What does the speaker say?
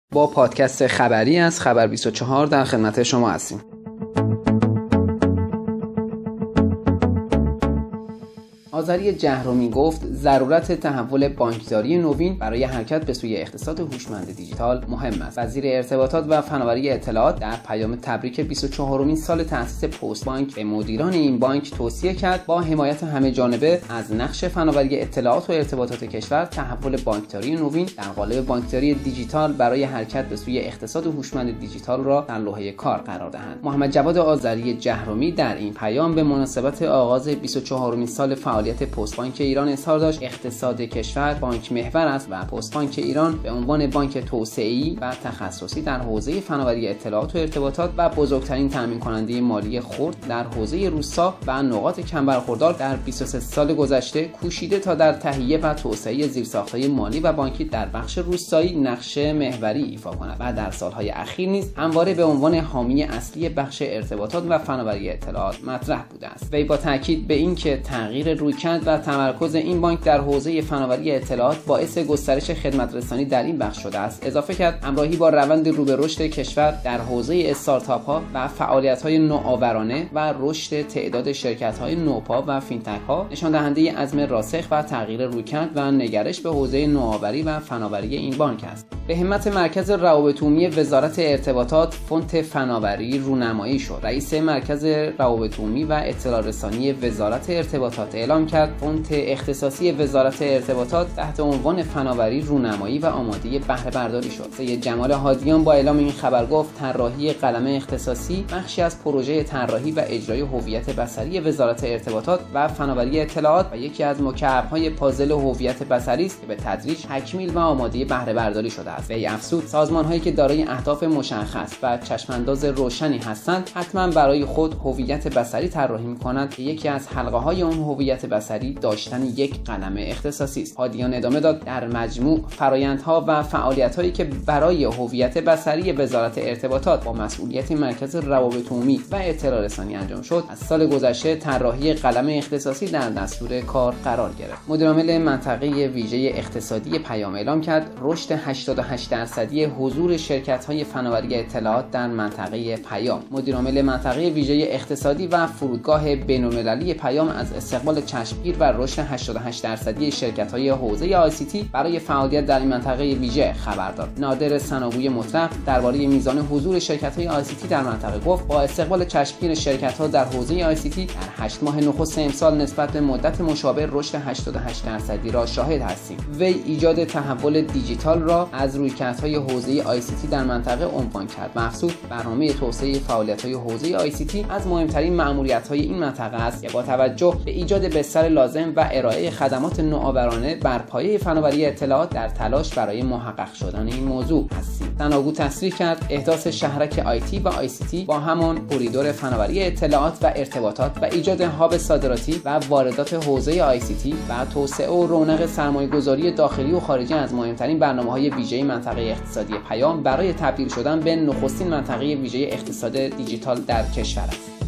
با پادکست خبری از خبر 24 در خدمت شما هستیم. آذری جهرمی گفت ضرورت تحول بانکداری نوین برای حرکت به سوی اقتصاد هوشمند دیجیتال مهم است. وزیر ارتباطات و فناوری اطلاعات در پیام تبریک 24مین سال تأسیس پست بانک به مدیران این بانک توصیه کرد با حمایت همه جانبه از نقش فناوری اطلاعات و ارتباطات کشور تحول بانکداری نوین در قالب بانکداری دیجیتال برای حرکت به سوی اقتصاد هوشمند دیجیتال را در لوحه کار قرار دهند. محمد جواد آذری جهرمی در این پیام به مناسبت آغاز 24مین سال فعالیت پست بانک ایران اظهار داشت اقتصاد کشور بانک محور است و پست بانک ایران به عنوان بانک توسعه‌ای و تخصصی در حوزه فناوری اطلاعات و ارتباطات و بزرگترین تامین کننده مالی خرد در حوزه روستا و نقاط کم برخوردار در 23 سال گذشته کوشیده تا در تهیه و توسعه زیرساخت‌های مالی و بانکی در بخش روستایی نقش محوری ایفا کند و در سال‌های اخیر نیز همواره به عنوان حامی اصلی بخش ارتباطات و فناوری اطلاعات مطرح بوده است. وی با تاکید به اینکه تغییر رویکرد و تمرکز این بانک در حوزه فناوری اطلاعات باعث گسترش خدمت‌رسانی در این بخش شده است اضافه کرد همراهی با روند رو به رشد کشور در حوزه استارتاپ‌ها و فعالیت‌های نوآورانه و رشد تعداد شرکت‌های نوپا و فینتک‌ها نشان دهنده عزم راسخ و تغییر رویکرد و نگرش به حوزه نوآوری و فناوری این بانک است. به همت مرکز روابط عمومی وزارت ارتباطات فونت فناوری رونمایی شد. رئیس مرکز روابط عمومی و اطلاع رسانی وزارت ارتباطات اعلام کرد فونت اختصاصی وزارت ارتباطات تحت عنوان فناوری رونمایی و آماده بهره برداری شد. سید جمال هادیان با اعلام این خبر گفت طراحی قلمه اختصاصی بخشی از پروژه طراحی و اجرای هویت بصری وزارت ارتباطات و فناوری اطلاعات و یکی از مکعب‌های پازل هویت بصری است که به تدریج تکمیل و آماده بهره برداری شده است. وی افزود سازمان‌هایی که دارای اهداف مشخص و چشم‌انداز روشنی هستند حتما برای خود هویت بصری طراحی می‌کنند که یکی از حلقه‌های اون هویت بصری داشتن یک قلمه اختصاصی است. هادیان ادامه داد در مجموع فرآیندها و فعالیت‌هایی که برای هویت بصری وزارت ارتباطات با مسئولیت مرکز روابط عمومی و اطلاع رسانی انجام شد از سال گذشته طراحی قلمه اختصاصی در دستور کار قرار گرفت. مدیرعامل منطقه ویژه اقتصادی پیام اعلام کرد رشد 88% حضور شرکت‌های فناوری اطلاعات در منطقه پیام. مدیرعامل منطقه ویژه اقتصادی و فرودگاه بین‌المللی پیام از استقبال چشمگیر و رشد 88% شرکت‌های حوزه آی‌سی‌تی برای فعالیت در این منطقه ویژه خبر داد. نادر ثناگوی مطلق درباره میزان حضور شرکت‌های آی‌سی‌تی در منطقه گفت با استقبال چشمگیر شرکت‌ها در حوزه آی‌سی‌تی در 8 ماه نخست امسال نسبت به مدت مشابه رشد 88% را شاهد هستیم. وی ایجاد تحول دیجیتال را از رویکردهای حوزه آی‌سی‌تی در منطقه عنوان کرد. افزود برنامه توسعه فعالیت‌های حوزه آی‌سی‌تی از مهمترین مأموریت‌های این منطقه است که با توجه به ایجاد بستر لازم و ارائه خدمات نوآورانه بر پایه فناوری اطلاعات در تلاش برای محقق شدن این موضوع هستیم. ثناگو تصریح کرد احداث شهرک آی‌تی و آی‌سی‌تی با همان کوریدور فناوری اطلاعات و ارتباطات و ایجاد هاب صادراتی و واردات حوزه آی‌سی‌تی و توسعه و رونق سرمایه‌گذاری داخلی و خارجی از مهمترین برنامه‌های ویژه منطقه اقتصادی پیام برای تبدیل شدن به نخستین منطقه ویژه اقتصاد دیجیتال در کشور است.